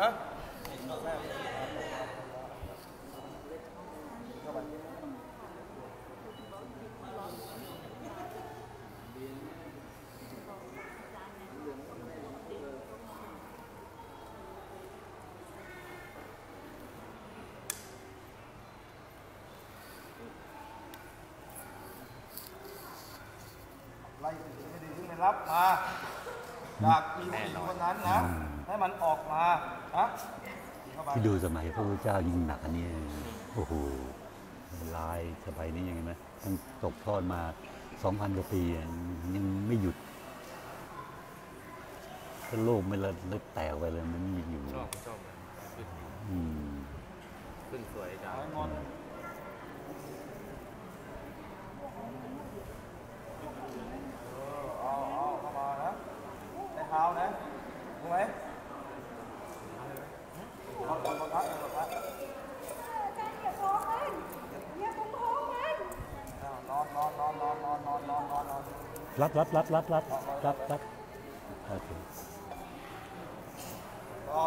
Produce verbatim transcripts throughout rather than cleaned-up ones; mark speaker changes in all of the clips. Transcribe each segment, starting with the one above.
Speaker 1: ไล่สิ่งไม่ดีที่ไม่รับมาจากอีผู้หญิงคนนั้นนะให้มันออกมานะ
Speaker 2: ที่ดูสมัยพระพุทธเจ้ายิ่งหนักอันนี้โอ้โหลายสบายนี้ยังไงไหมต้องตกทอดมาสองพันกว่าปียังไม่หยุดถ้าโลกไม่ละเลิกแตกไปเลยมันยังอยู่ชอบชอบขึ้นอืมขึ้นสวยจัง
Speaker 1: เอาเอาเข้ามานะใช้เท้านะรู้ไหมนอนนอนนอนพักนอนพักนอนนอนนอนนอนนอนนอนนอนนอนนอน
Speaker 2: รัดรัดรัดรัดรัดรัดรัดโอเค
Speaker 1: ต่อ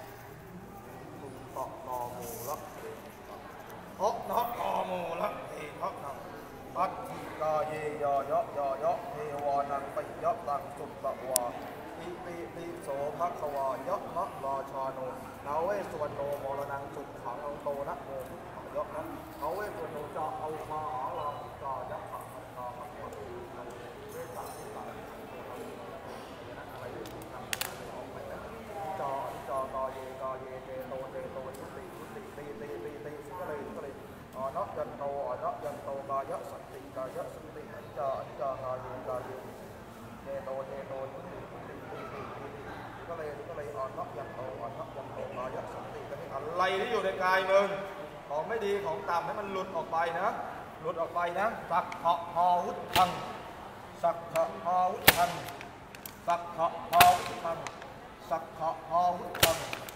Speaker 1: ต่อต่อหมูละฮอกนักต่อหมูละเฮ้ฮอกนักปัดทีกาเยยอยะยอยะเทวานังปิยะตังสุตตะวาอิติปิโสภควายะมะราชาโนนาเวสวรรณโนมรณังสุขังอังโตนะโมพุทธายะนะนาเวสวรรณโนจะเอามาหาลาภกายะขะตาหัตถะเวสาทิตาอะไรอยู่ทำออกไปแล้วจอจอกาเยกาเยเจโตเจโตสุติสุติตีตีตีตีสุกเลยสุกเลยอนัยันโตอนัยันโตกายะสันติกายะสันติอัจจาอัจจากายเยกายเยเจโตเจโตสุติสุติตีตีตีก็เลยก็เลยอนัยันโตอนัยันโตกายะสันติก็นี่อะไรที่อยู่ในกายมึงของไม่ดีของต่ำให้มันหลุดออกไปนะหลุดออกไปนะสักขะพอวุธังสักขะพอวุธังสักขะพอวุธังสักขะพอวุธัง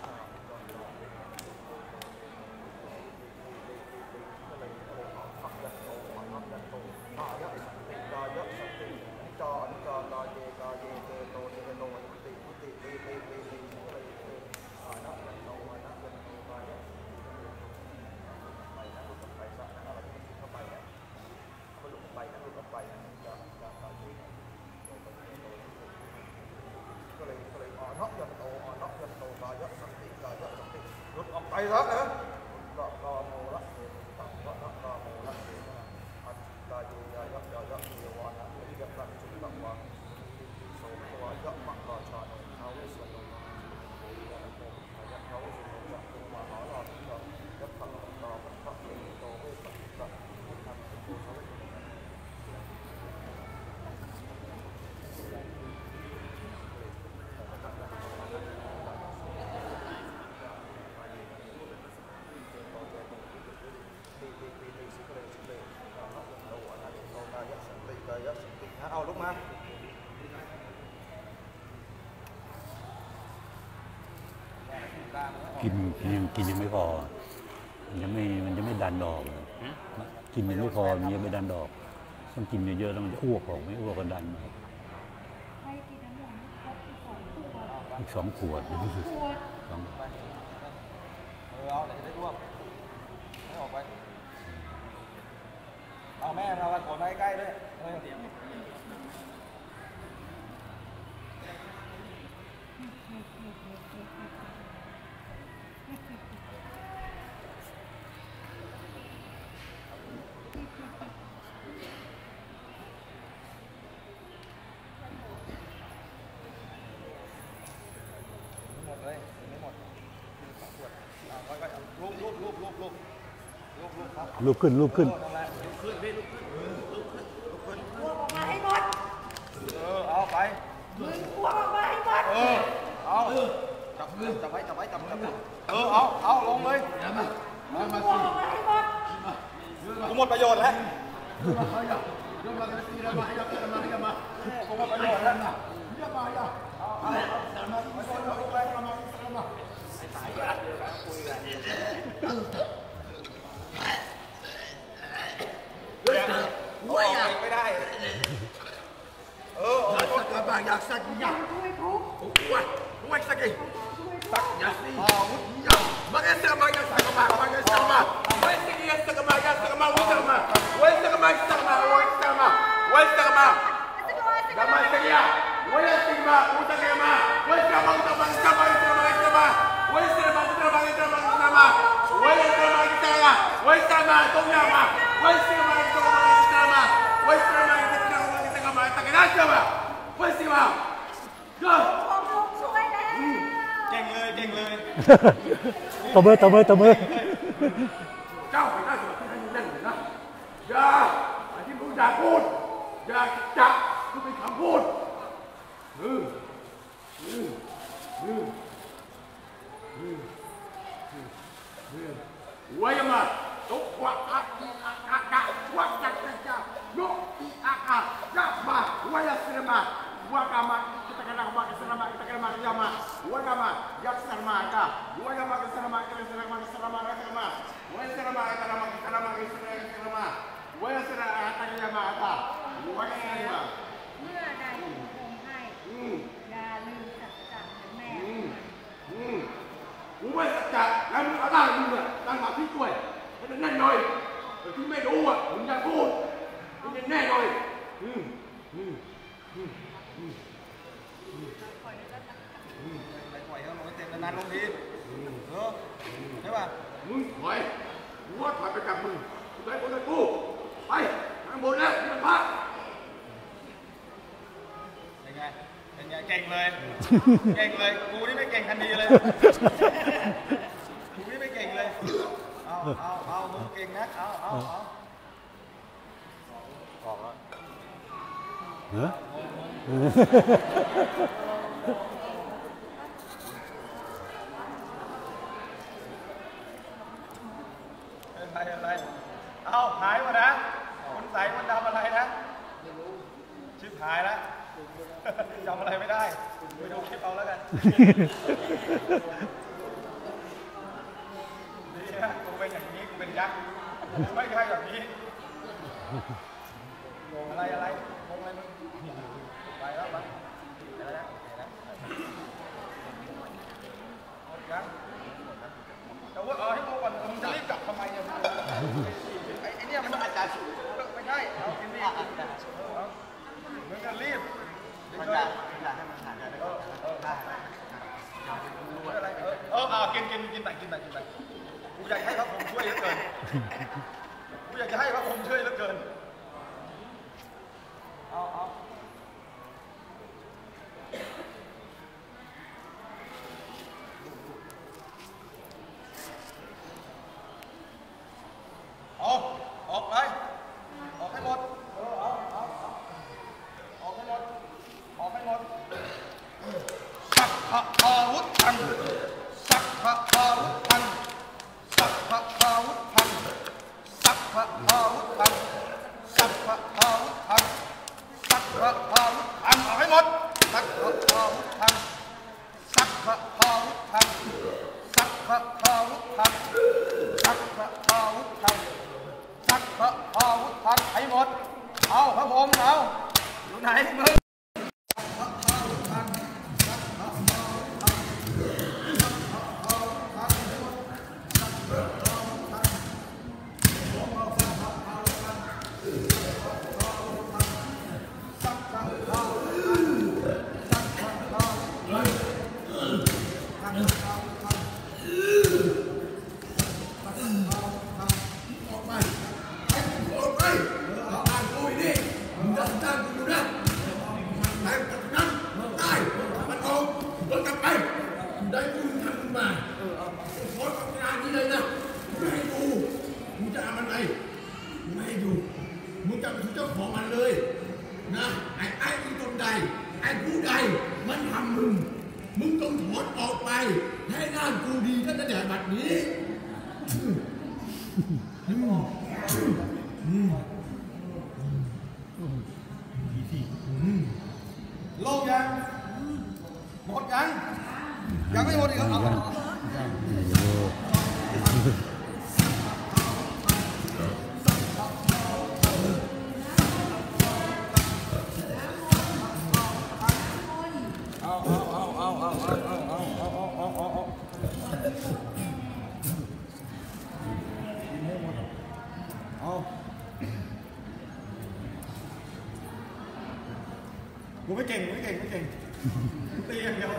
Speaker 1: ไปแล้วนะก็ก็โมละก็ก็ก็โมละอัจฉริยะยะยะยะเทวานะยะรังสุตตะวะโสภวายะมะราชาโนเอาเวสวรรณโนยะโมยะเอาเวสวรรณโนจะตุมาหาลาภิกะยะขังตาปัตตะเอโตเวสัตตะทำสุโขทเวเอาลุกมา
Speaker 2: กินยังกินยังไม่พอยังไม่มันจะไม่ดันดอกกินยังไม่พอมันยังไม่ดันดอกต้องกินเยอะๆแล้วมันจะอ้วกออกไม่อ้วกก็ดันอีกสองขวดสอง
Speaker 1: เอาไหนได้อ้วกไม่ออกไปเอาแม่มาละกดไว้ใกล้ด้วยหมดเลยไม่หมดสองขวดเอาไว้ไว้ลูบลูบลูบลูบลูบลูบลูบครับ
Speaker 2: ลูบขึ้นลูบขึ้น
Speaker 1: ลูบขึ้นพี่ลูบขึ้นลูบขึ้นลูบขึ้นลูบออกมาให้หมดเออเอาไปมึงพวกออกมาให้หมดเออเอาจับจับไว้จับไว้จับจับเออเอาเอาลงเลยมึงพวกออกมาให้หมดกูหมดประโยชน์แล้วกูหมดประโยชน์แล้วไม่ได้เออโอ้ยบางอยากสักอยากด้วยทุกวันวันสักกี่สักอย Yasi. Makan sama makan sama makan sama. Wes dia sama makan sama sama. Wes sama sama wes sama. Wes sama. Sama dia. Wes sama utak sama. Wes sama utak sama sama sama sama. Wes sama sama sama sama. Wes sama kita. Wes sama tunggu. Wes sama sama sama. Wes sama kita kita sama kita kita sama. Wes sama. Go. เก่งเลยเก่งเลย
Speaker 2: ตบมือตบมือตบมือ
Speaker 1: เจ้าไปได้สุดที่ให้นั่นเลยนะอย่าไอ้ที่มึงอยากพูดอย่าจับมึงเป็นคำพูดอืมอืมอืมอืมอืมไว้มาตุกวักอักอักอักอักวักจักจักจักยกอักอักจับมาไว้เสียมาWagama kita kena buat selama kita kena makan jama. Wagama yak selama kita. Wagama kita selama kita selama kita selama kita selama. Wagama selama kita selama kita selama kita selama. Wagama selama kita jama kita. Wagama.
Speaker 3: เมื่อใดคงให้อย่าลืมสัจจะแม่
Speaker 1: อืมกูไม่สัจจะแล้วมึงเอาได้มึงอ่ะตั้งหลักที่ช่วยให้มันแน่นหน่อยแต่ที่ไม่รู้อ่ะมึงอย่าพูดมึงแน่หน่อยอืมอืมอืมปล่อยเขาลงเต็มนานๆลงทีเออใช่ป่ะมึงถอยกูว่าถอยไปกับมึงกูได้คนละกูไปข้างบนแล้วนี่มันพักเป็นไงเป็นไงเก่งเลยเก่งเลยกูนี่ไม่เก่งทันทีเลยกูนี่ไม่เก่งเลยเอาเอาเอามึงเก่งนะเอาเอาเอาออกแล้ว
Speaker 2: เฮ้ย
Speaker 1: อะไรอะไรเอาหายหมดนะคุณใส่คุณดำอะไรนะชิบหายแล้วจำอะไรไม่ได้ไปดูคลิปเอาแล้วกันดีนะกูเป็นอย่างนี้กูเป็นยักษ์ไม่ใช่แบบนี้อะไรอะไรงงอะไรมึงไปแล้วบ้างเดี๋ยวนะเดี๋ยวนะหมดยังแต่ว่าเออให้โมก่อนมึงจะรีบกลับทำไมเนี่ยไอ้ไอ้เนี่ยมันอาจจะไม่ใช่เอากินดิมึงจะรีบมันจะมันจะให้มันหายได้ก็ได้อะไรเออเอออ่ากินกินกินไปกินไปกินไปกูอยากให้พระผมช่วยเหลือเกินกูอยากจะให้พระผมช่วยเหลือเกินเอาเอาเอาออกไปออกให้หมดเออเอาเอาเอาออกให้หมดออกให้หมดสัพพะอาวุธทังสัพพะอาวุธทังสัพพะอาวุธทังสัพพะอาวุธทังสัพพะอาวุธทังสัพพะอาวุธทังออกให้หมดสัพพะอาวุธทังสัพพะอาวุธทังสัพพะอาวุธทังสัพพะอาวุธทังสัพพะอาวุธทังให้หมดเอาพระพรหมเอาอยู่ไหนมึงโลกยังหมดยังยังไม่หมดอีกเหรอเอาเอาเอาเอาเอาเอาเอาเอาเอาเอาเอาไม่เก่งไม่เก่งไม่เก่งตีอย่างเดียว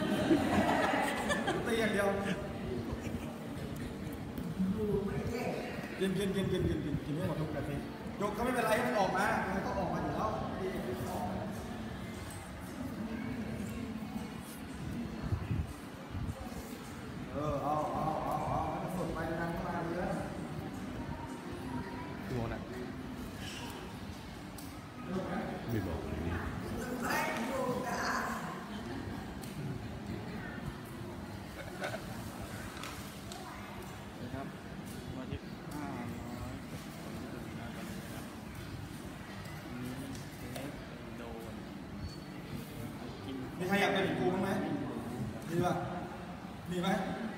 Speaker 1: ตีอย่างเดียวกินกินกินกินกินกินกินให้หมดทุกนาทียกก็ไม่เป็นไรมันออกมามันก็ออกมาอยู่แล้วเออเอาเอาเอาเอาสดไปดังมาเยอะตัวน่ะ
Speaker 2: ไม่บอกเลยนี่
Speaker 1: มีใครอยากเป็นกูบ้างไหมมีป่ะมีไหม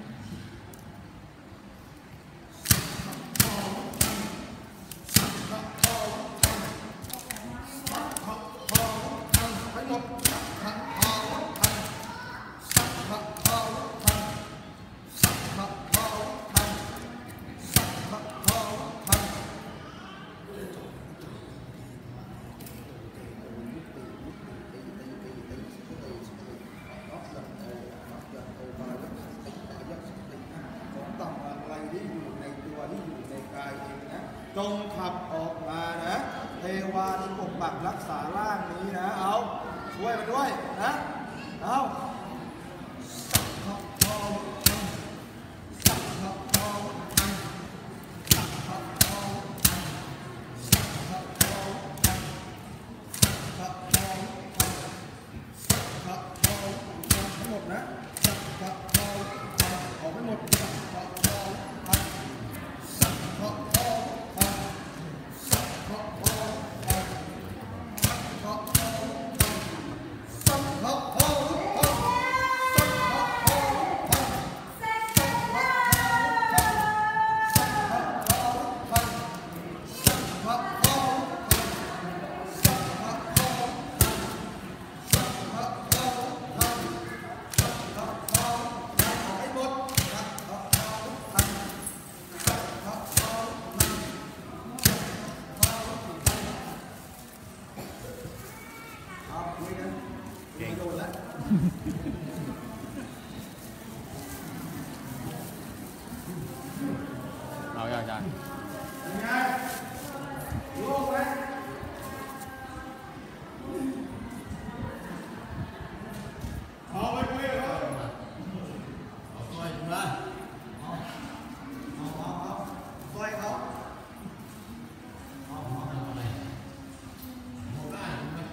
Speaker 1: จงขับออกมานะเทวาที่ปกปักรักษาร่างนี้นะเอาช่วยมันด้วยนะเอาทั้งหมดนะออกให้หมด
Speaker 4: เอาอย่างอาจารย์
Speaker 1: โล่งไหมเอาไปคุยกับเขาเอาซอยมาเอาเอาเอาซอยเขาเอาเอาทำอะไรเอาได้ไหม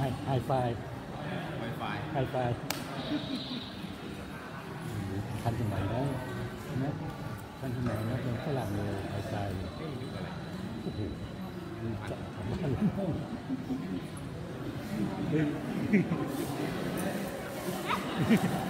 Speaker 2: ฮไฮไฟ
Speaker 4: ไวไฟ
Speaker 2: ไฮไฟทันสมัยนะนะทันสมัยนะเป็นฝรั่งเลยไฮไฟโอ้โหจะทำอะไรบ้างเฮ้ย